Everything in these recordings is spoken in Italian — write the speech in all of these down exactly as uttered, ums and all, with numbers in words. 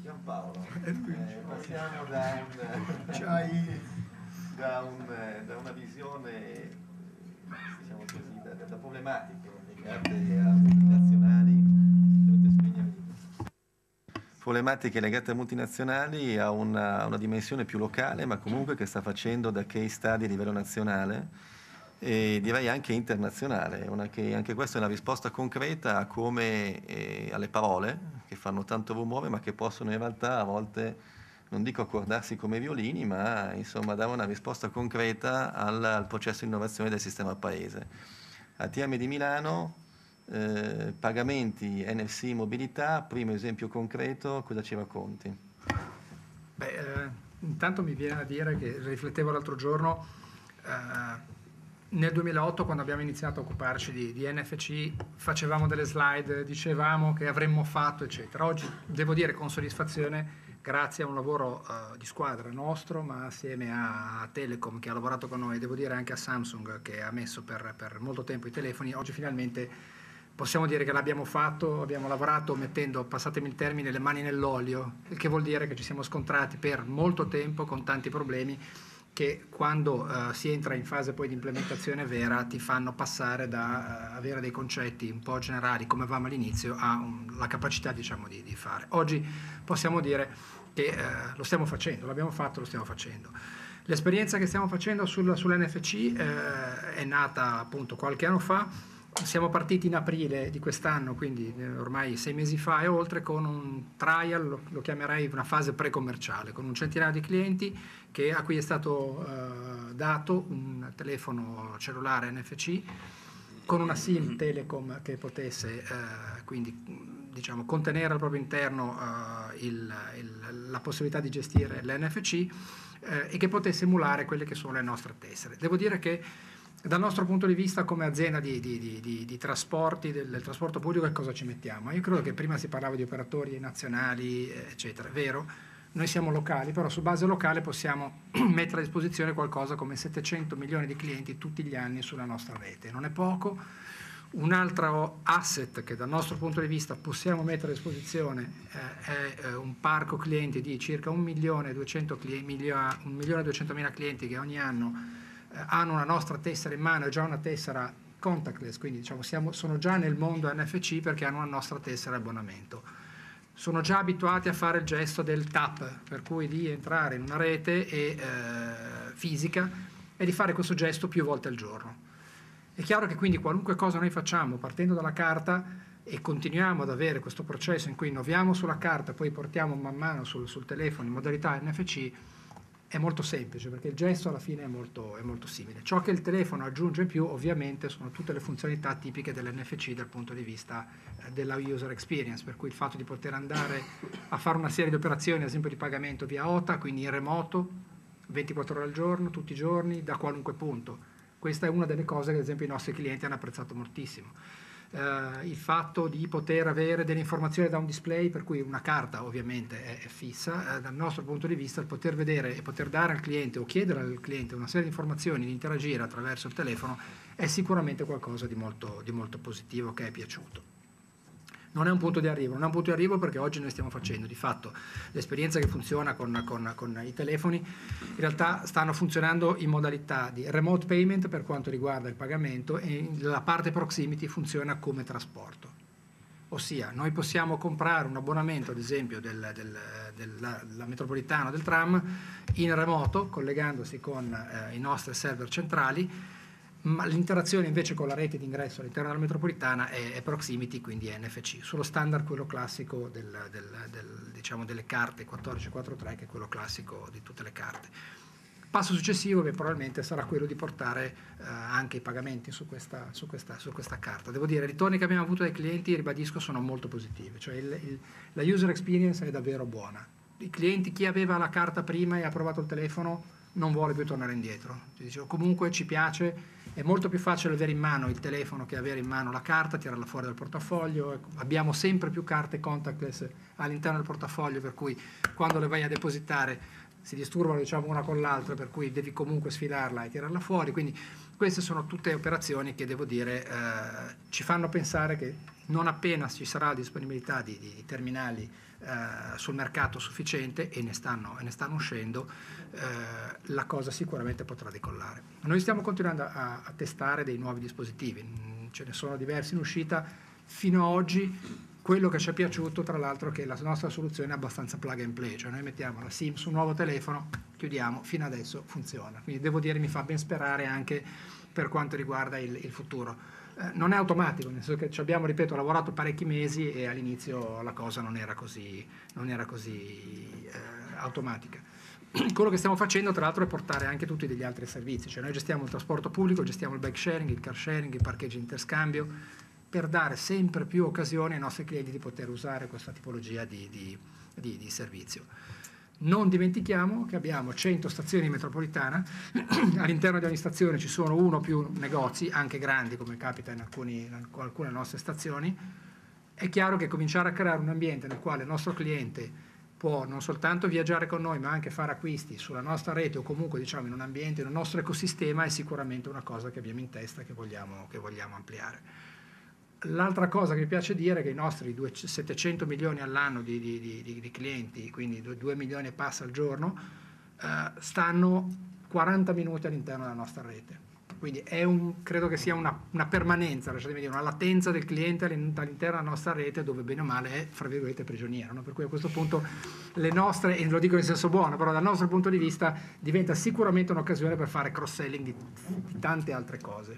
Giampaolo, eh, passiamo da, un, da, un, da una visione, diciamo così, da, da problematiche legate a multinazionali, problematiche legate a multinazionali a una, a una dimensione più locale, ma comunque che sta facendo da case study a livello nazionale e direi anche internazionale. Una che, anche questa è una risposta concreta a come eh, alle parole che fanno tanto rumore ma che possono in realtà a volte, non dico accordarsi come violini, ma insomma dare una risposta concreta al, al processo di innovazione del sistema paese. A T M di Milano, eh, pagamenti, N F C, mobilità, primo esempio concreto, cosa ci racconti? Beh, eh, intanto mi viene a dire che riflettevo l'altro giorno, eh, nel duemilaotto, quando abbiamo iniziato a occuparci di, di N F C, facevamo delle slide, dicevamo che avremmo fatto, eccetera. Oggi, devo dire con soddisfazione, grazie a un lavoro uh, di squadra nostro, ma assieme a Telecom che ha lavorato con noi, devo dire anche a Samsung che ha messo per, per molto tempo i telefoni, oggi finalmente possiamo dire che l'abbiamo fatto, abbiamo lavorato mettendo, passatemi il termine, le mani nell'olio, il che vuol dire che ci siamo scontrati per molto tempo con tanti problemi che quando uh, si entra in fase poi di implementazione vera ti fanno passare da uh, avere dei concetti un po' generali come avevamo all'inizio a um, la capacità, diciamo, di, di fare. Oggi possiamo dire che uh, lo stiamo facendo, l'abbiamo fatto, lo stiamo facendo. L'esperienza che stiamo facendo sul, sull'N F C uh, è nata appunto qualche anno fa. Siamo partiti in aprile di quest'anno, quindi ormai sei mesi fa e oltre, con un trial, lo, lo chiamerei una fase pre-commerciale, con un centinaio di clienti che, a cui è stato uh, dato un telefono cellulare N F C con una SIM Telecom che potesse uh, quindi diciamo contenere al proprio interno uh, il, il, la possibilità di gestire l'N F C uh, e che potesse emulare quelle che sono le nostre tessere. Devo dire che dal nostro punto di vista come azienda di, di, di, di, di trasporti, del, del trasporto pubblico, che cosa ci mettiamo? Io credo che prima si parlava di operatori nazionali, eccetera, è vero, noi siamo locali, però su base locale possiamo mettere a disposizione qualcosa come settecento milioni di clienti tutti gli anni sulla nostra rete, non è poco. Un altro asset che dal nostro punto di vista possiamo mettere a disposizione eh, è eh, un parco clienti di circa un milione e duecentomila clienti che ogni anno hanno una nostra tessera in mano, è già una tessera contactless, quindi diciamo siamo, sono già nel mondo N F C perché hanno una nostra tessera abbonamento. Sono già abituati a fare il gesto del tap, per cui di entrare in una rete e, eh, fisica e di fare questo gesto più volte al giorno. È chiaro che quindi qualunque cosa noi facciamo partendo dalla carta e continuiamo ad avere questo processo in cui innoviamo sulla carta, poi portiamo man mano sul, sul telefono in modalità N F C, è molto semplice perché il gesto alla fine è molto, è molto simile. Ciò che il telefono aggiunge in più ovviamente sono tutte le funzionalità tipiche dell'N F C dal punto di vista eh, della user experience, per cui il fatto di poter andare a fare una serie di operazioni, ad esempio di pagamento via O T A, quindi in remoto, ventiquattro ore al giorno, tutti i giorni, da qualunque punto. Questa è una delle cose che ad esempio i nostri clienti hanno apprezzato moltissimo. Uh, il fatto di poter avere delle informazioni da un display, per cui una carta ovviamente è, è fissa, uh, dal nostro punto di vista il poter vedere e poter dare al cliente o chiedere al cliente una serie di informazioni, di interagire attraverso il telefono è sicuramente qualcosa di molto, di molto positivo che è piaciuto. Non è un punto di arrivo, non è un punto di arrivo perché oggi noi stiamo facendo di fatto l'esperienza che funziona con, con, con i telefoni, in realtà stanno funzionando in modalità di remote payment per quanto riguarda il pagamento e la parte proximity funziona come trasporto. Ossia, noi possiamo comprare un abbonamento, ad esempio, del, del, della, della metropolitana o del tram in remoto, collegandosi con eh, i nostri server centrali, ma l'interazione invece con la rete d'ingresso all'interno della metropolitana è, è proximity, quindi è N F C, sullo standard quello classico del, del, del, diciamo delle carte quattordici quarantatré, che è quello classico di tutte le carte. Passo successivo beh, probabilmente sarà quello di portare eh, anche i pagamenti su questa, su, questa, su questa carta. Devo dire, i ritorni che abbiamo avuto dai clienti, ribadisco, sono molto positivi, cioè il, il, la user experience è davvero buona. I clienti, chi aveva la carta prima e ha provato il telefono, non vuole più tornare indietro. Ci dicevo, comunque ci piace, è molto più facile avere in mano il telefono che avere in mano la carta, tirarla fuori dal portafoglio. Abbiamo sempre più carte contactless all'interno del portafoglio, per cui quando le vai a depositare si disturbano, diciamo, una con l'altra, per cui devi comunque sfilarla e tirarla fuori. Quindi queste sono tutte operazioni che, devo dire, eh, ci fanno pensare che non appena ci sarà disponibilità di, di terminali eh, sul mercato sufficiente e ne stanno, e ne stanno uscendo, eh, la cosa sicuramente potrà decollare. Noi stiamo continuando a, a testare dei nuovi dispositivi, ce ne sono diversi in uscita. Fino ad oggi quello che ci è piaciuto, tra l'altro, è che la nostra soluzione è abbastanza plug and play, cioè noi mettiamo la SIM su un nuovo telefono, chiudiamo, fino adesso funziona. Quindi devo dire, mi fa ben sperare anche per quanto riguarda il, il futuro. Eh, non è automatico, nel senso che ci abbiamo, ripeto, lavorato parecchi mesi e all'inizio la cosa non era così, non era così eh, automatica. Quello che stiamo facendo, tra l'altro, è portare anche tutti degli altri servizi, cioè noi gestiamo il trasporto pubblico, gestiamo il bike sharing, il car sharing, il parcheggio interscambio, per dare sempre più occasioni ai nostri clienti di poter usare questa tipologia di, di, di, di servizio. Non dimentichiamo che abbiamo cento stazioni in metropolitana, all'interno di ogni stazione ci sono uno o più negozi, anche grandi come capita in, alcuni, in alcune nostre stazioni. È chiaro che cominciare a creare un ambiente nel quale il nostro cliente può non soltanto viaggiare con noi ma anche fare acquisti sulla nostra rete o comunque, diciamo, in un ambiente, in un nostro ecosistema, è sicuramente una cosa che abbiamo in testa e che vogliamo, che vogliamo ampliare. L'altra cosa che mi piace dire è che i nostri settecento milioni all'anno di, di, di, di clienti, quindi due milioni e passa al giorno, eh, stanno quaranta minuti all'interno della nostra rete. Quindi è un, credo che sia una, una permanenza, lasciatemi dire, una latenza del cliente all'interno della nostra rete, dove bene o male è, fra virgolette, prigioniero, no? Per cui a questo punto le nostre, e lo dico in senso buono, però dal nostro punto di vista diventa sicuramente un'occasione per fare cross-selling di, di tante altre cose.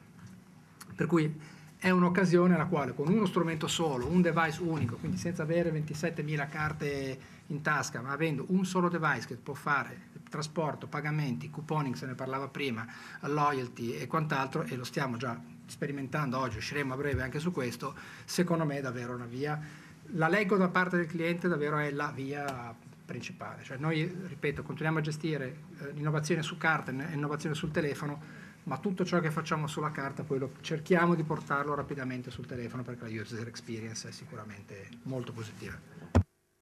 Per cui è un'occasione nella quale con uno strumento solo, un device unico, quindi senza avere ventisettemila carte in tasca, ma avendo un solo device che può fare trasporto, pagamenti, couponing, se ne parlava prima, loyalty e quant'altro, e lo stiamo già sperimentando oggi, usciremo a breve anche su questo, secondo me è davvero una via, la leggo da parte del cliente, davvero è la via principale. Cioè noi, ripeto, continuiamo a gestire eh, l'innovazione su carta e l'innovazione sul telefono, ma tutto ciò che facciamo sulla carta poi lo cerchiamo di portarlo rapidamente sul telefono, perché la user experience è sicuramente molto positiva.